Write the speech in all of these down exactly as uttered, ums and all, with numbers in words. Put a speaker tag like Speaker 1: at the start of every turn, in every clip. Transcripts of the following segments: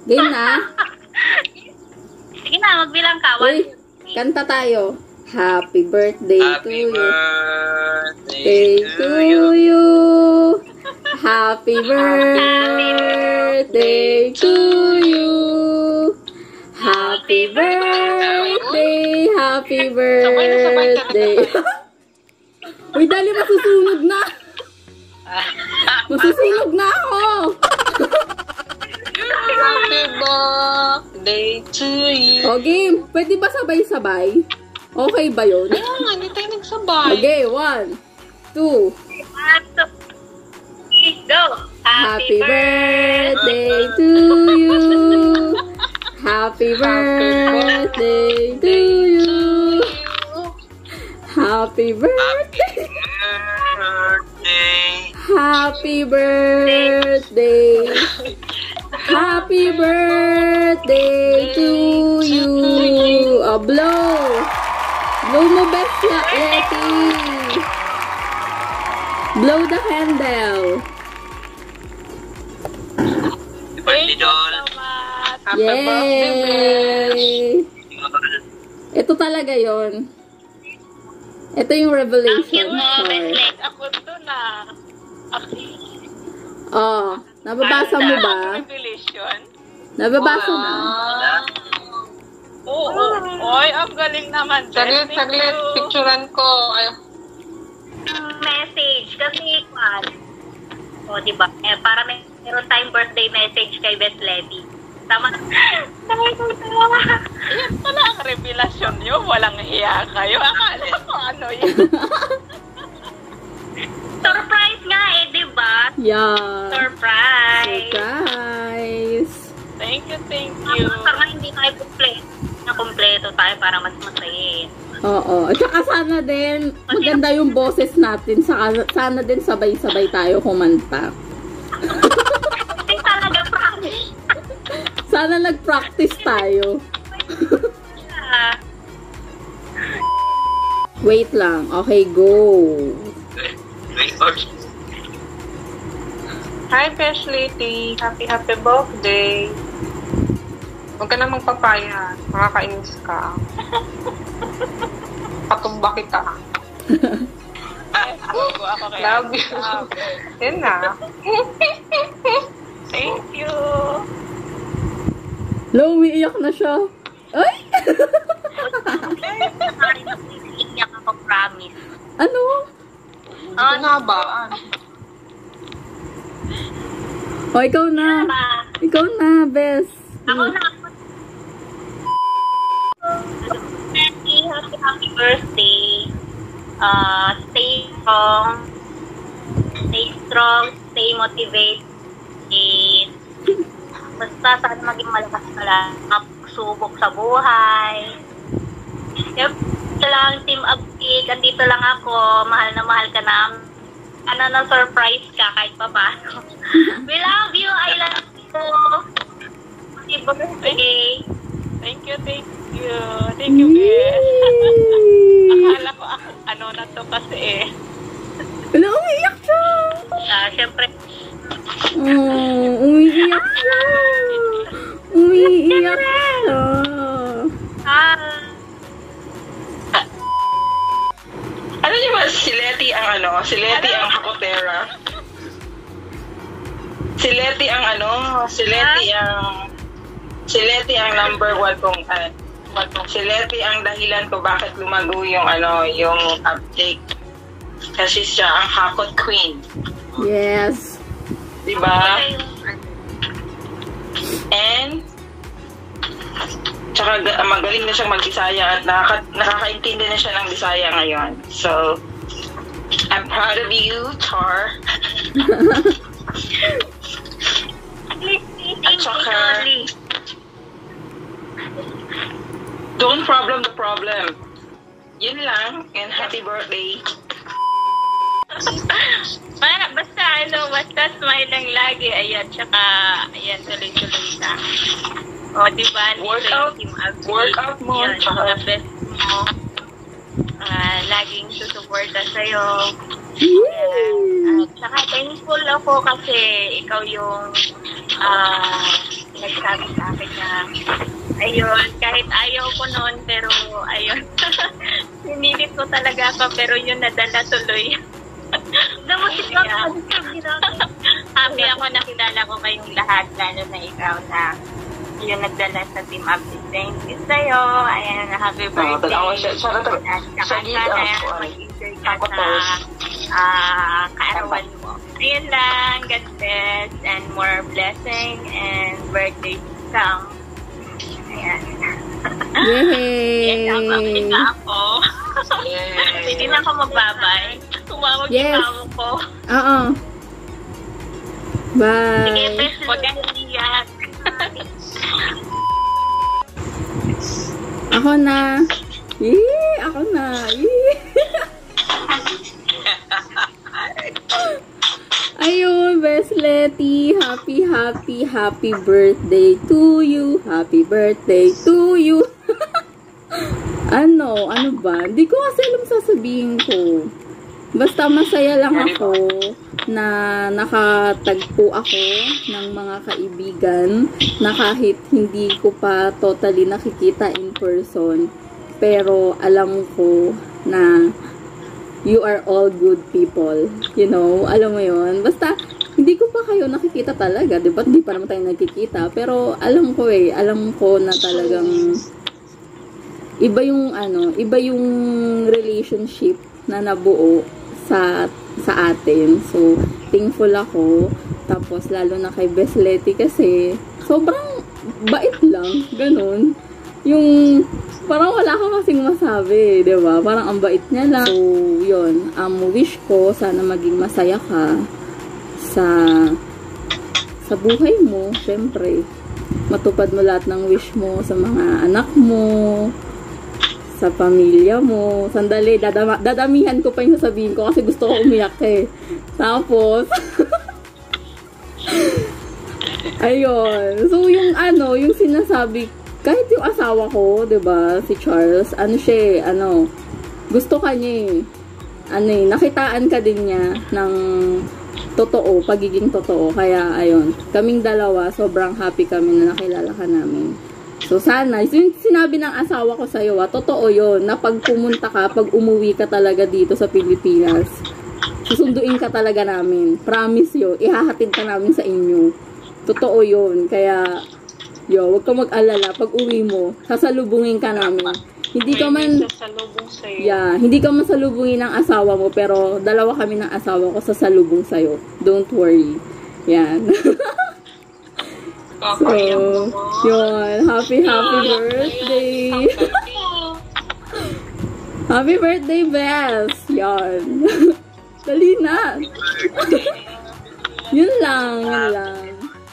Speaker 1: Game na?
Speaker 2: Sige na, magbilang ka.
Speaker 1: Uy, kanta tayo. Happy birthday
Speaker 3: Happy
Speaker 1: to you.
Speaker 3: birthday
Speaker 1: to you. Happy birthday to you. Happy birthday, happy birthday. Uy, dali, masusunog na. Masusunog na ako.
Speaker 3: Happy birthday to you.
Speaker 1: O, game. Pwede ba sabay-sabay? Okay ba yun?
Speaker 3: Ayun, hindi tayo nagsabay.
Speaker 1: Okay, one, two.
Speaker 2: Go.
Speaker 1: Happy birthday to you. Happy birthday to you. Happy birthday. Happy birthday. Happy birthday to you. A blow. Blow mo best na, Letty. Blow the candle.
Speaker 3: Birthday doll. Happy
Speaker 1: Yay! Ito talaga yon. Ito yung revelation.
Speaker 2: Ako doon na.
Speaker 1: Oh, nababasa mo ba?
Speaker 2: Revelation?
Speaker 1: Nababasa na?
Speaker 2: Oo, oo. Oy, ang galing naman.
Speaker 3: Saglit, saglit. Picturean ko. Ay.
Speaker 2: Message. Kasi, man. O, diba? Eh, para may meron tayong birthday message kay Beth Levy. Tama. Tama ko tawa. Yan pala ang revelasyon nyo. Walang hiya kayo. Akala ko ano yun. Surprise nga eh, diba?
Speaker 1: Yeah.
Speaker 2: Surprise.
Speaker 1: Surprise.
Speaker 2: Thank you, thank you. Saka hindi tayo kompleto. Na kompleto tayo para mas masayin.
Speaker 1: Oo. At saka sana din, maganda yung boses natin. Saka, sana din sabay-sabay tayo kumanta.
Speaker 2: Hindi talaga promise.
Speaker 1: Sana nag-practice tayo. Wait lang. Okay, go.
Speaker 3: Hi, Besh Lady. Happy, happy birthday. Huwag ka na magpapaya. Makakainis ka. Patumba kita. Love you. Yan na.
Speaker 2: Thank you.
Speaker 1: Lo, umiiyak na siya. Ay!
Speaker 2: Hindi ako promise.
Speaker 1: Ano?
Speaker 3: Ito na ba?
Speaker 1: O, ikaw na. Ikaw na, Bes.
Speaker 2: Ako na. Happy, happy, happy birthday. Uh, stay strong. Stay strong. Stay motivated. Basta sana maging malakas ka lang. Magsubok sa buhay. Yep. Ito lang, Team Uptick. Andito lang ako. Mahal na mahal ka na. Ano na surprise ka kahit pa paano. We love you. I love you. Happy birthday. Thank you, thank you. Thank you, Beth. Akala ko ako, ano na to kasi eh.
Speaker 1: Wala, umiiyak siya.
Speaker 2: Ah, syempre.
Speaker 1: Oh, umiiyak siya. Umiiyak siya.
Speaker 2: Ah.
Speaker 3: Ano niyo ba si Letty ang ano? Si Letty ang hakotera. Si Letty ang ano? Si Letty ang... Si Letty ang number one kong... Uh, si Letty ang dahilan ko bakit lumago yung ano, yung uptake. Kasi siya ang hakot queen.
Speaker 1: Yes.
Speaker 3: Diba? And... Tsaka magaling na siyang mag-Bisaya at nakaka nakakaintindi na siya ng Bisaya ngayon. So, I'm proud of you, Char. At saka, don't problem the problem. Yun lang, and happy birthday.
Speaker 2: Basta ano, basta smile lang lagi. Ayan, tsaka, ayan, tuloy-tuloy na. O, diba?
Speaker 3: Workout, workout mo.
Speaker 2: Yan, mga best mo. Uh, laging susuporta sa'yo. At saka thankful ako kasi ikaw yung uh, nagsabi sa akin na, ayun, kahit ayaw ko noon, pero ayun, sinilit ko talaga ako, pero yun nadala tuloy. Yeah. Happy ako nakilala ko kayong lahat, lalo na ikaw na yung nagdala sa Team Update. Thank you sa'yo. Ayan, happy birthday.
Speaker 3: Ako siya, siya na
Speaker 2: Saka sana mag-enjoy ka sa uh, kaarawan mo. Ayun lang, God bless and more blessing and birthday to come. Ayan.
Speaker 1: Yay!
Speaker 2: Ayan, mabalik na ako. Hindi na ako magbabay. Tumawag
Speaker 1: Yes.
Speaker 2: yung tawag ko.
Speaker 1: Oo. Bye.
Speaker 2: Sige, best. Huwag kang iiyak.
Speaker 1: Ako na. Yee! Ako na. Yee! Ayun, Best Letty. Happy, happy, happy birthday to you. Happy birthday to you. Ano? Ano ba? Hindi ko kasi alam sasabihin ko. Basta masaya lang ako na nakatagpo ako ng mga kaibigan na kahit hindi ko pa totally nakikita in person, pero alam ko na you are all good people. You know, alam mo yun. Basta, hindi ko pa kayo nakikita talaga. Diba? Hindi pa naman tayo nagkikita. Pero alam ko eh, alam ko na talagang iba yung ano, iba yung relationship na nabuo sa sa atin. So, thankful ako. Tapos, lalo na kay Best Letty kasi sobrang bait lang. Ganun. Yung, parang wala ka kasing masabi, di ba? Parang ang bait niya lang. So, yun. Um, wish ko, sana maging masaya ka sa sa buhay mo. Syempre, matupad mo lahat ng wish mo sa mga anak mo, sa pamilya mo. Sandali, dadama, dadamihan ko pa yung sasabihin ko kasi gusto ko umiyak eh. Tapos, ayun. So, yung ano, yung sinasabi, kahit yung asawa ko, 'di ba, si Charles, ano siya, eh, ano, gusto ka niya eh. Ano eh, nakitaan ka din niya ng totoo, pagiging totoo. Kaya, ayun, kaming dalawa, sobrang happy kami na nakilala ka namin. So, sana, yung sinabi ng asawa ko sa'yo, ah, totoo yun, na pag pumunta ka, pag umuwi ka talaga dito sa Pilipinas, susunduin ka talaga namin. Promise yun, ihahatid ka namin sa inyo. Totoo yun, kaya, yo, wag ka mag-alala, pag uwi mo, sasalubungin ka namin. Hindi ka man, yeah, hindi ka man salubungin ng asawa mo, pero dalawa kami ng asawa ko sasalubong sa'yo. Don't worry. Yan. So, yun. Happy, happy birthday. Happy birthday, Bess. Yan. Dali na. Yun lang, yun lang.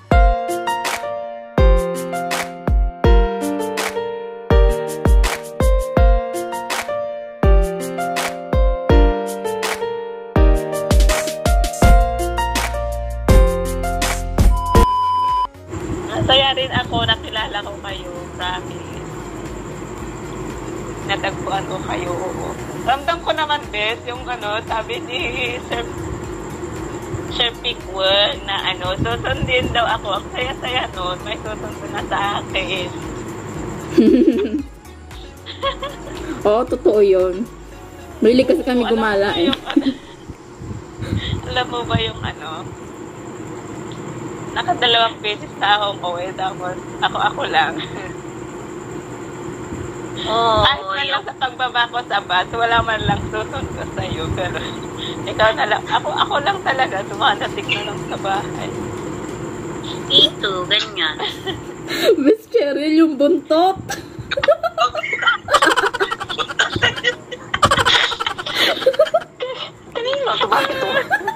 Speaker 2: Masaya rin ako, nakilala ko kayo, promise. Natagpuan ko kayo, oo. Ramdam ko naman, Bes, yung ano, sabi ni Sir, Sir Pickwood na ano, susundin daw ako. Ang saya-saya nun, may susundo na sa akin.
Speaker 1: Oo, totoo yun. Mahilig kasi kami gumala eh.
Speaker 2: Yung, ano, alam mo ba yung ano, nakadalawang beses na akong uwi, tapos ako-ako lang.
Speaker 4: Oh,
Speaker 2: Kahit man lang sa pagbaba ko sa bus, wala man lang susundo sa'yo, pero ikaw na lang, ako-ako lang talaga, dumadating na lang sa bahay.
Speaker 4: ito, ganyan.
Speaker 1: Miss Cheryl, yung buntot.
Speaker 4: Kanino? Ito ba ito?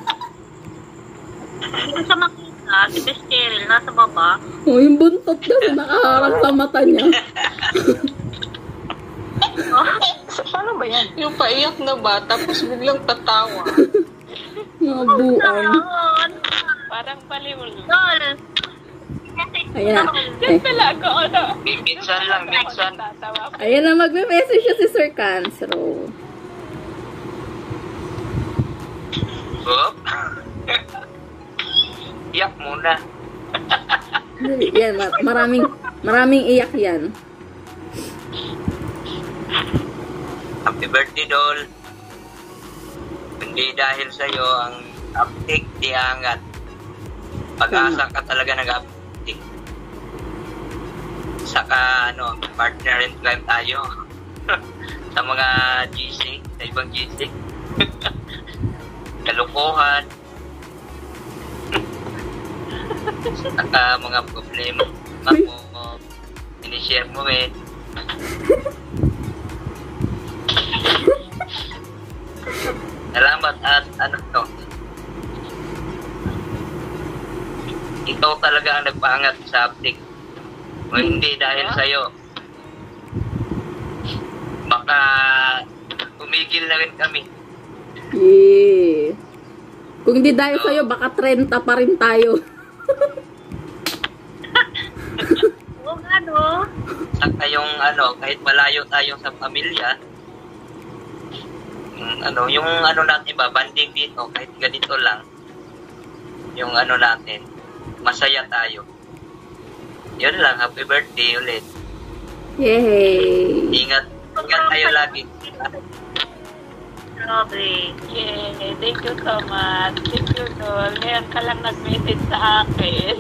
Speaker 4: Hindi ko siya makita. Si Best Cheryl, nasa baba.
Speaker 1: Oh, yung buntot kasi nakaharang sa mata niya.
Speaker 3: So, paano ba yan? Yung paiyak na ba, tapos biglang tatawa.
Speaker 1: Mga buang.
Speaker 2: Parang paliwal.
Speaker 4: Tol.
Speaker 1: Ayan na.
Speaker 2: Yan
Speaker 1: Eh.
Speaker 2: talaga, ano?
Speaker 3: Minsan lang, minsan.
Speaker 2: Tatawa.
Speaker 1: Ayan na, magme-message siya si Sir Cancro.
Speaker 3: Up. Iyak muna.
Speaker 1: Yan, mar- maraming, maraming iyak yan.
Speaker 5: Happy birthday, Dol. Hindi dahil sa'yo ang uptake di angat. Pag-asa ka talaga nag-uptake. Saka, ano, partner in crime tayo. Sa mga G C, sa ibang G C. Kalukuhan. Saka mga problema mo, sinishare mo eh. Salamat at ano to. Ikaw talaga ang nagpaangat sa uptake. Kung hindi dahil sa'yo, baka tumigil na rin kami.
Speaker 1: Yeah. Kung hindi dahil sa'yo, baka trenta pa rin tayo.
Speaker 4: Oo nga, no?
Speaker 5: Saka yung ano, kahit malayo tayo sa pamilya, yung, ano, yung ano natin ba, banding dito, kahit ganito lang, yung ano natin, masaya tayo. Yun lang, happy birthday ulit.
Speaker 1: Yay!
Speaker 5: Ingat, ingat tayo lagi.
Speaker 4: Grabe.
Speaker 2: Yeah, thank you so much. Thank you, Dol. Ngayon ka lang nag-message sa akin.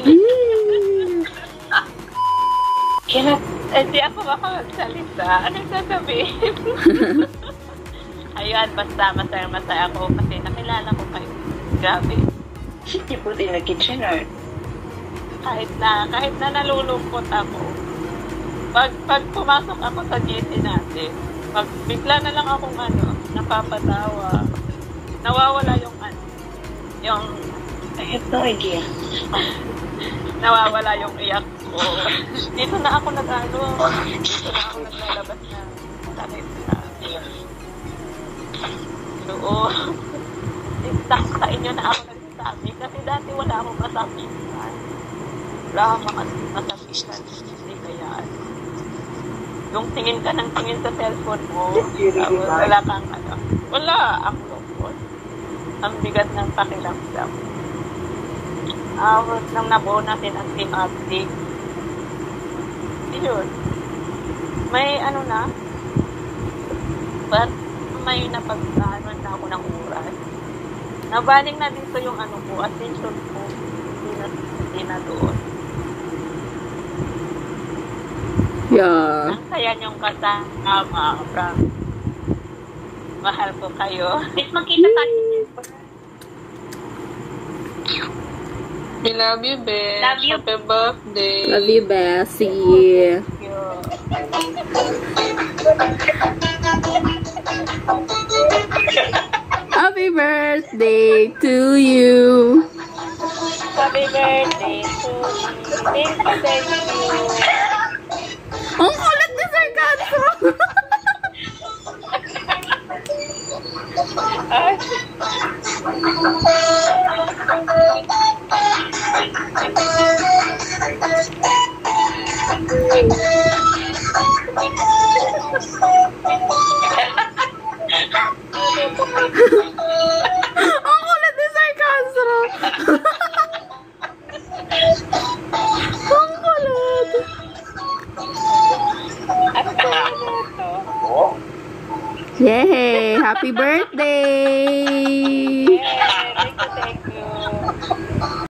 Speaker 2: Kaya, hindi ako makapagsalita. Anong sasabihin? Ayun, basta masaya-masaya ako kasi nakilala ko kayo. Grabe.
Speaker 3: You put in the kitchen or?
Speaker 2: Kahit na, kahit na nalulungkot ako. Pag, pag pumasok ako sa G C natin, pag bigla na lang akong ano, napapatawa. Nawawala yung ano, yung,
Speaker 3: I have no idea.
Speaker 2: nawawala yung iyak ko. Dito na ako nag-ano, dito na ako naglalabas na sakit na iyak. Oo. Sa inyo na ako nagsasabi kasi dati wala akong masabihan. Wala akong masabihan. Hindi kaya ano. Yung tingin ka ng tingin sa cellphone mo, tapos wala kang ano. Wala, ang lungkot. Ang bigat ng pakiramdam. Tapos nang nabuo natin ang team update, yun. May ano na, but may napagkaanuan na ako ng oras. Nabaling na dito yung ano ko, attention ko, hindi na, hindi na doon.
Speaker 1: Yeah.
Speaker 2: Ang saya niyong kasama, Frank. Mahal ko kayo.
Speaker 4: Please magkita tayo.
Speaker 3: We love you, Beth.
Speaker 4: Love you.
Speaker 3: Happy birthday.
Speaker 1: Love you, Bessie.
Speaker 2: Thank you.
Speaker 1: Happy birthday to you.
Speaker 2: Happy birthday to me. Thank you, thank you.
Speaker 1: Ang kulit ni Sir Canso.
Speaker 2: Ay.
Speaker 1: Ang kulit ni Sir Canso. Ang kulit. Yay! Happy birthday!